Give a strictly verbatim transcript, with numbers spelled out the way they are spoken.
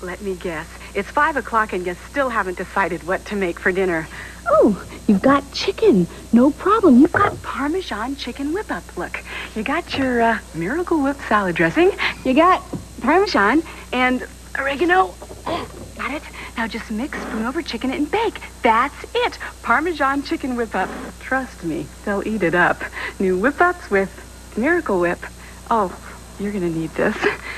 Let me guess. It's five o'clock and you still haven't decided what to make for dinner. Oh, you've got chicken. No problem. You've got... Parmesan chicken whip-up. Look, you got your uh, Miracle Whip salad dressing. You got... Parmesan and oregano. Got it? Now just mix, spoon over, chicken it, and bake. That's it. Parmesan chicken whip-up. Trust me, they'll eat it up. New whip-ups with Miracle Whip. Oh, you're going to need this.